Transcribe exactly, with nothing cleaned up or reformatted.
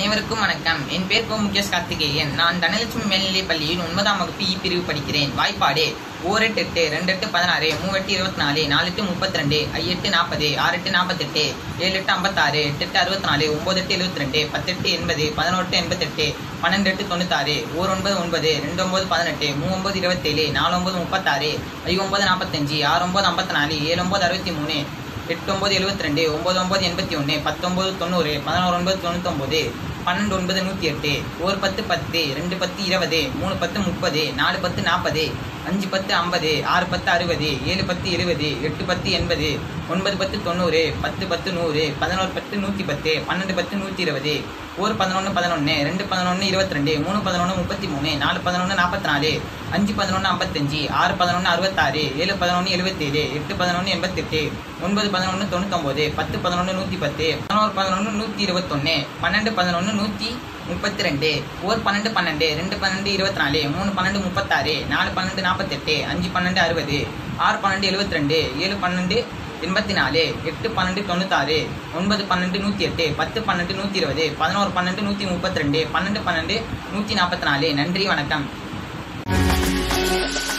அனைவருக்கும் வணக்கம். என் பேர் கோ முகேஷ் கார்த்திகேயன். நான் தனலட்சுமி மேல்நிலைப் பள்ளியில் ஒன்பதாம் வகுப்பு இ பிரிவு படிக்கிறேன். வாய்ப்பாடு ஓரெட்டு எட்டு ரெண்டு எட்டு பதினாறு மூவெட்டு இருபத்தி நாலு நாலு எட்டு முப்பத்தி ரெண்டு ஐயெட்டு நாற்பது ஆறு எட்டு நாற்பத்தெட்டு ஏழு எட்டு ஐம்பத்தாறு எட்டு எட்டு அறுபத்தி நாலு ஒன்பது எட்டு எழுபத்தி ரெண்டு பத்தெட்டு எண்பது பதினொட்டு எண்பத்தெட்டு பன்னெண்டு எட்டு தொண்ணூத்தாறு ஒரு ஒன்பது ஒன்பது ரெண்டு ஒன்பது பதினெட்டு மூணு ஒன்பது இருபத்தேழு நாலு ஒன்பது முப்பத்தாறு ஐ ஒன்பது நாற்பத்தஞ்சு ஆறு ஒன்பது ஐம்பத்தி நாலு ஏழு ஒன்பது அறுபத்தி மூணு எட்டு ஒன்பது எழுபத்தி ரெண்டு ஒன்பது ஒன்பது எண்பத்தி ஒன்று பத்தொன்பது தொண்ணூறு பதினோரு ஒன்பது தொண்ணூத்தொம்பது பன்னெண்டு ஒன்பது நூற்றி எட்டு ஒரு பத்து பத்து ரெண்டு பத்து இருபது மூணு பத்து முப்பது நாலு பத்து நாற்பது அஞ்சு பத்து ஐம்பது ஆறு பத்து அறுபது ஏழு பத்து எழுபது எட்டு பத்து எண்பது ஒன்பது பத்து தொண்ணூறு பத்து பத்து நூறு பதினோரு பத்து நூற்றி பத்து பன்னெண்டு பத்து நூற்றி இருபது ஒரு பதினொன்று பதினொன்று ரெண்டு பதினொன்று இருபத்தி ரெண்டு மூணு பதினொன்று முப்பத்தி மூணு நாலு பதினொன்று நாற்பத்தி நாலு அஞ்சு பதினொன்று ஐம்பத்தஞ்சு ஆறு பதினொன்று அறுபத்தாறு ஏழு பதினொன்று எழுபத்தேழு எட்டு பதினொன்று எண்பத்தெட்டு ஒன்பது பதினொன்று தொண்ணூத்தொம்பது பத்து பதினொன்று நூற்றி பத்து பதினோரு பதினொன்று நூற்றி இருபத்தொன்று பன்னெண்டு பதினொன்று நூற்றி முப்பத்தி ரெண்டு ஒரு பன்னெண்டு பன்னெண்டு ரெண்டு பன்னெண்டு இருபத்தி நாலு மூணு பன்னெண்டு முப்பத்தாறு நாலு பன்னெண்டு நாற்பத்தெட்டு அஞ்சு பன்னெண்டு அறுபது ஆறு பன்னெண்டு எழுபத்தி ரெண்டு ஏழு பன்னெண்டு எண்பத்தி நாலு எட்டு பன்னெண்டு தொண்ணூத்தாறு ஒன்பது பன்னெண்டு நூற்றி எட்டு பத்து பன்னெண்டு நூற்றி இருபது பதினோரு பன்னெண்டு நூற்றி முப்பத்தி ரெண்டு பன்னெண்டு பன்னெண்டு நூற்றி நாற்பத்தி நாலு. நன்றி, வணக்கம்.